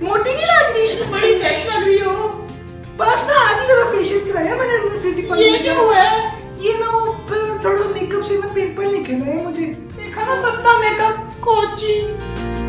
मोटी नहीं लग रही, बड़ी फ्रेश लग रही हो। बस ना आज ही जरा फेशियल कराया मैंने ब्यूटी पार्लर। ये क्या हुआ है? ये ना थोड़ा मेकअप से ना पिंपल निकल रहे हैं मुझे। देखा ना सस्ता मेकअप कोची।